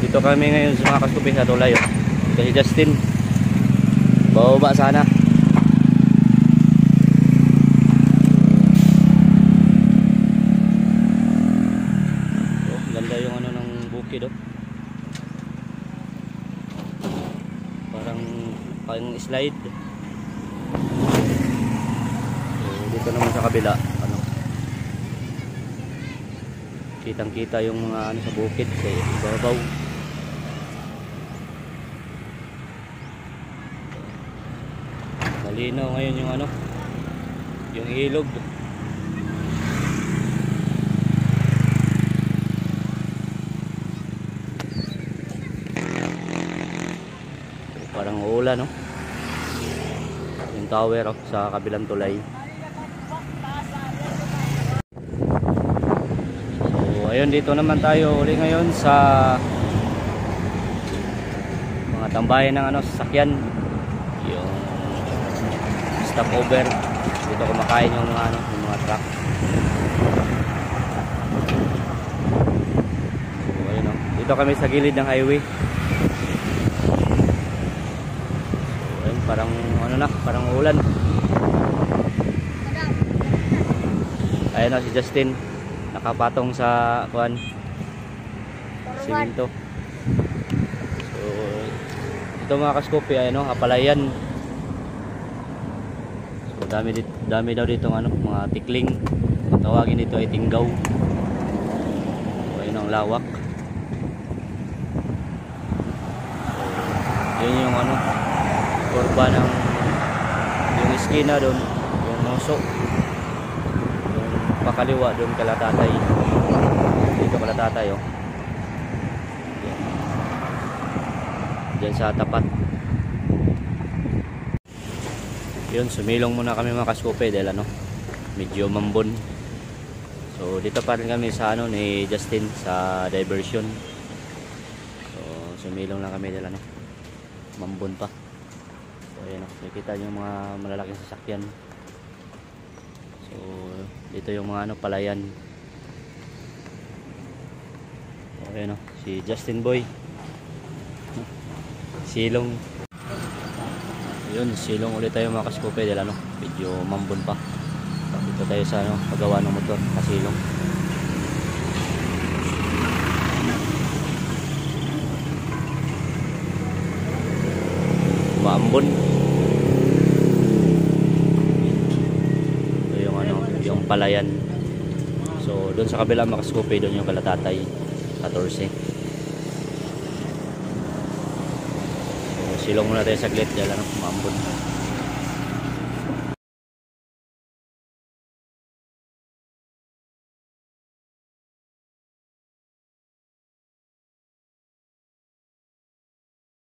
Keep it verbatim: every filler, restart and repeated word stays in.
Dito kami ngayon sa mga kaskupi sa tulay. Oh. Kasi Justin, bababa sana. Oh, ganda yung ano ng bukid. Oh. Parang parang slide. So, dito naman sa kabila, ano, kitang kita yung mga ano sa bukid sa ibabaw. Malinaw ngayon yung ano, yung ilog. Parang ulan, no? Yung tower, oh, sa kabilang tulay. So ayun, dito naman tayo uli ngayon sa mga tambayan ng ano, sasakyan. Yung stopover. Dito kumakain yung mga ano, yung mga truck. So ayun, oh. Dito kami sa gilid ng highway. Parang ano na, parang ulan. Ayun na si Justin, nakapatong sa kuan, simento. So ito mga kaskupi ay ano, Apalayan. So dami dito, dami daw dito ano, mga tikling. Ang tawagin dito ay tinggaw. So ayun ang lawak. So yun yung ano, kurba ng yung iskina doon, yung Moso, yung pakaliwa doon kala tatay, dito kala tatay, oh. Diyan sa tapat. Yun, sumilong muna kami mga kaskupe dahil ano, medyo mambon. So dito pa rin kami sa ano ni Justin sa diversion. So sumilong lang kami dahil ano, mambon pa. So ayan, nakikita nyo yung mga malalaking sasakyan. So dito yung mga ano, palayan. So ayan, oh, si Justin Boy. Silong. Yun, silong ulit tayo mga kaskupe dahil ano, medyo mambon pa. Dito tayo sa ano, paggawa ng motor, kasilong. Mambon. Ito yung ano, yung palayan. So doon sa kabila mga kaskupe, doon yung kalatatay fourteen. So silong muna tayo saglit dahil ano, mambon.